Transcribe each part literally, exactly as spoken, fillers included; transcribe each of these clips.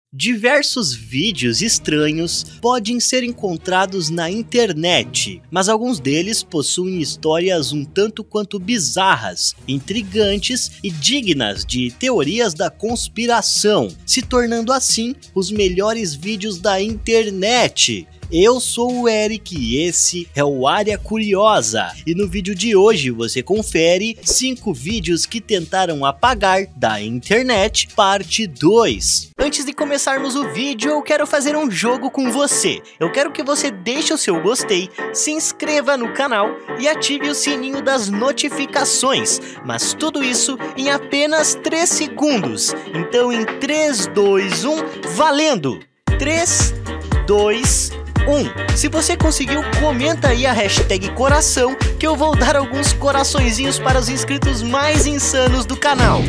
Diversos vídeos estranhos podem ser encontrados na internet, mas alguns deles possuem histórias um tanto quanto bizarras, intrigantes e dignas de teorias da conspiração, se tornando assim os melhores vídeos da internet. Eu sou o Eric e esse é o Área Curiosa, e no vídeo de hoje você confere cinco vídeos que tentaram apagar da internet, parte dois. Antes de começarmos o vídeo, eu quero fazer um jogo com você. Eu quero que você deixe o seu gostei, se inscreva no canal e ative o sininho das notificações, mas tudo isso em apenas três segundos. Então em três, dois, um, valendo! três, dois, um. Se você conseguiu, comenta aí a hashtag coração que eu vou dar alguns coraçõezinhos para os inscritos mais insanos do canal.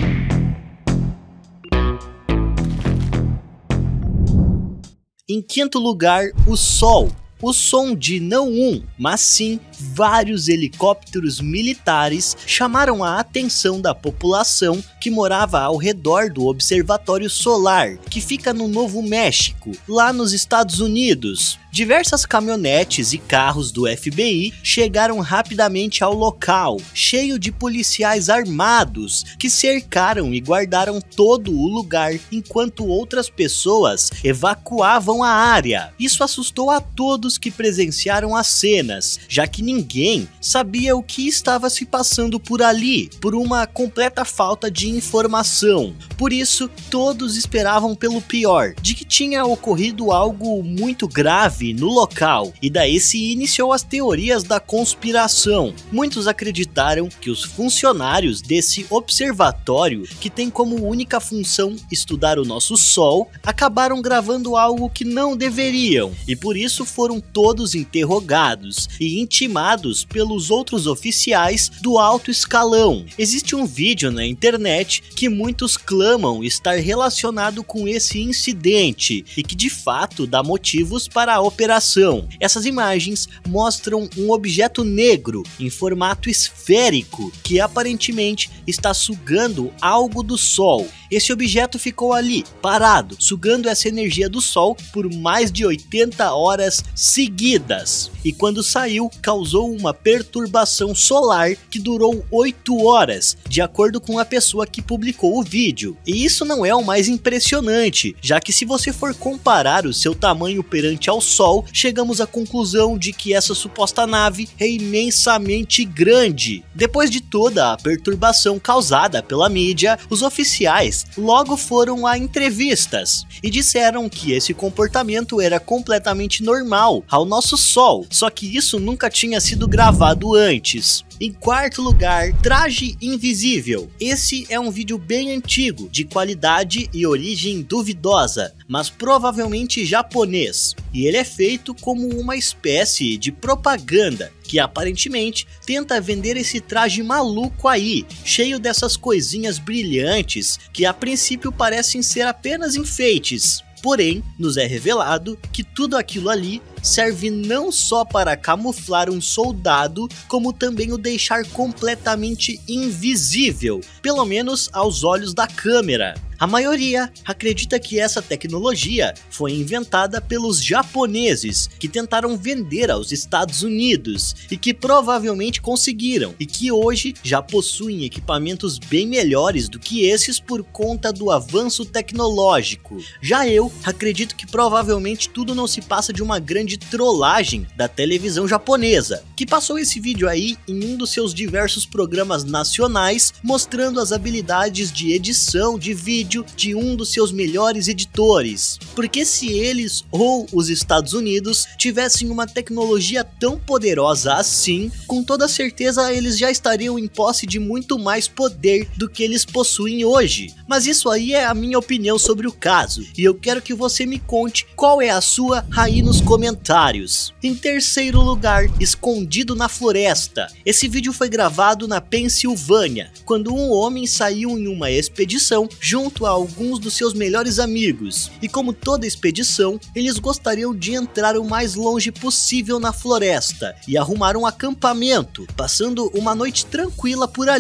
Em quinto lugar, o Sol. O som de não um, mas sim vários helicópteros militares chamaram a atenção da população que morava ao redor do Observatório Solar, que fica no Novo México, lá nos Estados Unidos. Diversas caminhonetes e carros do F B I chegaram rapidamente ao local, cheio de policiais armados, que cercaram e guardaram todo o lugar enquanto outras pessoas evacuavam a área. Isso assustou a todos que presenciaram as cenas, já que ninguém sabia o que estava se passando por ali, por uma completa falta de informação. Por isso, todos esperavam pelo pior, de que tinha ocorrido algo muito grave no local, e daí se iniciou as teorias da conspiração. Muitos acreditaram que os funcionários desse observatório, que tem como única função estudar o nosso Sol, acabaram gravando algo que não deveriam, e por isso foram todos interrogados e intimados pelos outros oficiais do alto escalão. Existe um vídeo na internet que muitos clamam estar relacionado com esse incidente e que de fato dá motivos para a operação. Essas imagens mostram um objeto negro em formato esférico que aparentemente está sugando algo do Sol. Esse objeto ficou ali, parado, sugando essa energia do Sol por mais de oitenta horas seguidas. E quando saiu, causou uma perturbação solar que durou oito horas, de acordo com a pessoa que publicou o vídeo. E isso não é o mais impressionante, já que se você for comparar o seu tamanho perante ao Sol, chegamos à conclusão de que essa suposta nave é imensamente grande. Depois de toda a perturbação causada pela mídia, os oficiais logo foram a entrevistas e disseram que esse comportamento era completamente normal ao nosso Sol, só que isso nunca tinha sido gravado antes. Em quarto lugar, traje invisível. Esse é um vídeo bem antigo, de qualidade e origem duvidosa, mas provavelmente japonês, e ele é feito como uma espécie de propaganda que aparentemente tenta vender esse traje maluco aí, cheio dessas coisinhas brilhantes que a princípio parecem ser apenas enfeites. Porém, nos é revelado que tudo aquilo ali serve não só para camuflar um soldado, como também o deixar completamente invisível, pelo menos aos olhos da câmera. A maioria acredita que essa tecnologia foi inventada pelos japoneses, que tentaram vender aos Estados Unidos e que provavelmente conseguiram, e que hoje já possuem equipamentos bem melhores do que esses por conta do avanço tecnológico. Já eu acredito que provavelmente tudo não se passa de uma grande trollagem da televisão japonesa, que passou esse vídeo aí em um dos seus diversos programas nacionais, mostrando as habilidades de edição de vídeo de um dos seus melhores editores. Porque se eles ou os Estados Unidos tivessem uma tecnologia tão poderosa assim, com toda certeza eles já estariam em posse de muito mais poder do que eles possuem hoje. Mas isso aí é a minha opinião sobre o caso, e eu quero que você me conte qual é a sua aí nos comentários. Em terceiro lugar, escondido na floresta. Esse vídeo foi gravado na Pensilvânia, quando um homem saiu em uma expedição junto a alguns dos seus melhores amigos, e como toda expedição, eles gostariam de entrar o mais longe possível na floresta e arrumar um acampamento, passando uma noite tranquila por ali.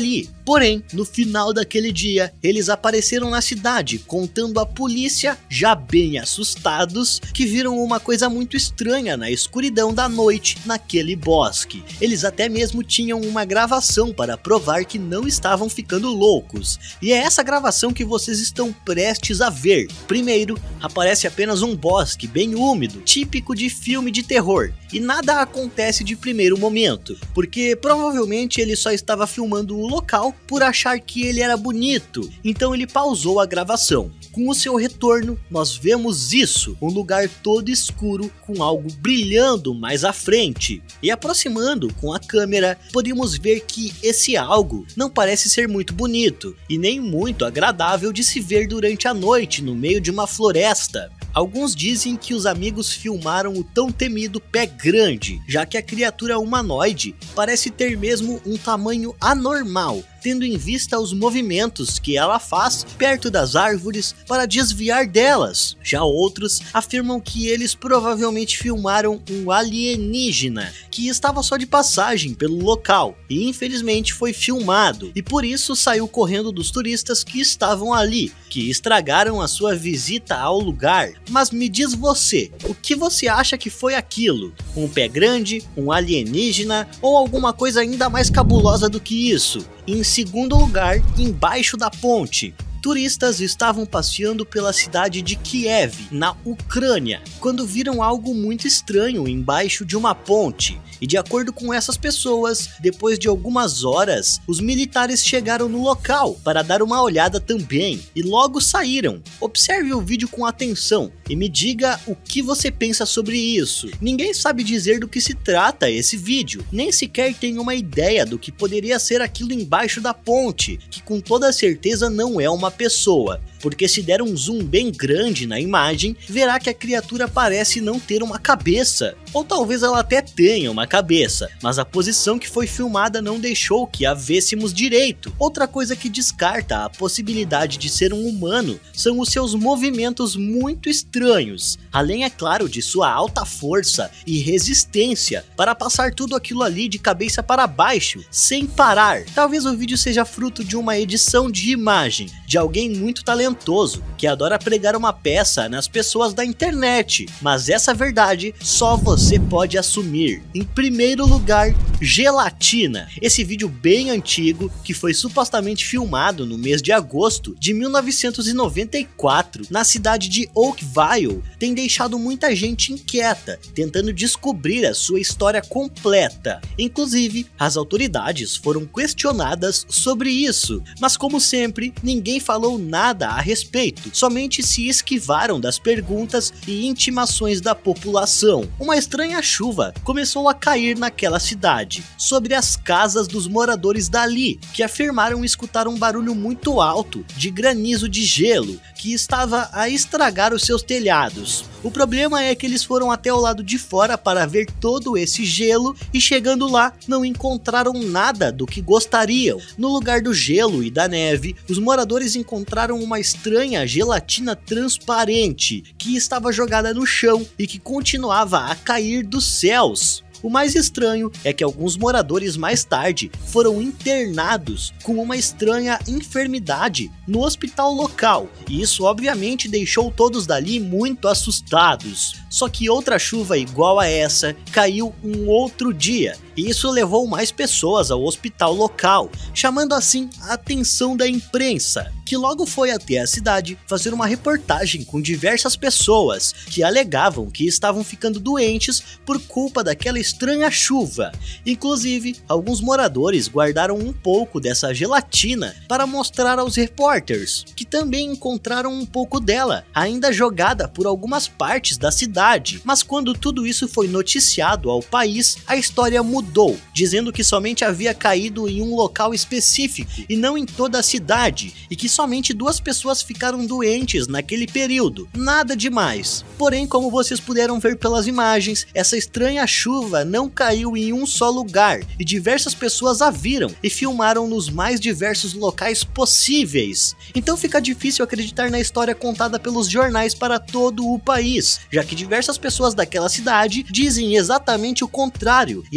Porém, no final daquele dia, eles apareceram na cidade, contando à polícia, já bem assustados, que viram uma coisa muito estranha na escuridão da noite naquele bosque. Eles até mesmo tinham uma gravação para provar que não estavam ficando loucos, e é essa gravação que vocês estão prestes a ver. Primeiro, aparece apenas um bosque bem úmido, típico de filme de terror, e nada acontece de primeiro momento, porque provavelmente ele só estava filmando o local por achar que ele era bonito, então ele pausou a gravação. Com o seu retorno, nós vemos isso, um lugar todo escuro com algo brilhando mais à frente. E aproximando com a câmera, podemos ver que esse algo não parece ser muito bonito e nem muito agradável de se ver durante a noite no meio de uma floresta. Alguns dizem que os amigos filmaram o tão temido pé grande, já que a criatura humanoide parece ter mesmo um tamanho anormal, tendo em vista os movimentos que ela faz perto das árvores para desviar delas. Já outros afirmam que eles provavelmente filmaram um alienígena que estava só de passagem pelo local e infelizmente foi filmado, e por isso saiu correndo dos turistas que estavam ali, que estragaram a sua visita ao lugar. Mas me diz você, o que você acha que foi aquilo? Um pé grande, um alienígena ou alguma coisa ainda mais cabulosa do que isso? Em segundo lugar, embaixo da ponte, turistas estavam passeando pela cidade de Kiev, na Ucrânia, quando viram algo muito estranho embaixo de uma ponte. E de acordo com essas pessoas, depois de algumas horas, os militares chegaram no local para dar uma olhada também e logo saíram. Observe o vídeo com atenção e me diga o que você pensa sobre isso. Ninguém sabe dizer do que se trata esse vídeo, nem sequer tem uma ideia do que poderia ser aquilo embaixo da ponte, que com toda certeza não é uma pessoa, porque se der um zoom bem grande na imagem, verá que a criatura parece não ter uma cabeça, ou talvez ela até tenha uma cabeça, mas a posição que foi filmada não deixou que a vêssemos direito. Outra coisa que descarta a possibilidade de ser um humano são os seus movimentos muito estranhos, além é claro de sua alta força e resistência para passar tudo aquilo ali de cabeça para baixo, sem parar. Talvez o vídeo seja fruto de uma edição de imagem, de alguém muito talentoso, que adora pregar uma peça nas pessoas da internet, mas essa verdade só você pode assumir. Em primeiro lugar, gelatina. Esse vídeo bem antigo, que foi supostamente filmado no mês de agosto de mil novecentos e noventa e quatro, na cidade de Oakville, tem deixado muita gente inquieta, tentando descobrir a sua história completa. Inclusive, as autoridades foram questionadas sobre isso, mas como sempre, ninguém falou nada a respeito, somente se esquivaram das perguntas e intimações da população. Uma estranha chuva começou a cair naquela cidade, sobre as casas dos moradores dali, que afirmaram escutar um barulho muito alto de granizo de gelo, que estava a estragar os seus telhados. O problema é que eles foram até o lado de fora para ver todo esse gelo e chegando lá não encontraram nada do que gostariam. No lugar do gelo e da neve, os moradores encontraram uma estranha gelatina transparente que estava jogada no chão e que continuava a cair dos céus. O mais estranho é que alguns moradores mais tarde foram internados com uma estranha enfermidade no hospital local, e isso obviamente deixou todos dali muito assustados. Só que outra chuva igual a essa caiu um outro dia, e isso levou mais pessoas ao hospital local, chamando assim a atenção da imprensa, que logo foi até a cidade fazer uma reportagem com diversas pessoas que alegavam que estavam ficando doentes por culpa daquela estranha chuva. Inclusive, alguns moradores guardaram um pouco dessa gelatina para mostrar aos repórteres, que também encontraram um pouco dela, ainda jogada por algumas partes da cidade. Mas quando tudo isso foi noticiado ao país, a história mudou, dizendo que somente havia caído em um local específico e não em toda a cidade, e que somente duas pessoas ficaram doentes naquele período, nada demais. Porém, como vocês puderam ver pelas imagens, essa estranha chuva não caiu em um só lugar, e diversas pessoas a viram e filmaram nos mais diversos locais possíveis. Então fica difícil acreditar na história contada pelos jornais para todo o país, já que diversas pessoas daquela cidade dizem exatamente o contrário, e até mesmo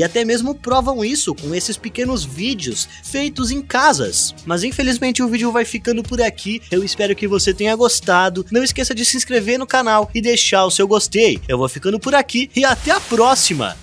mesmo provam isso com esses pequenos vídeos feitos em casas. Mas infelizmente o vídeo vai ficando por aqui, eu espero que você tenha gostado, não esqueça de se inscrever no canal e deixar o seu gostei. Eu vou ficando por aqui e até a próxima!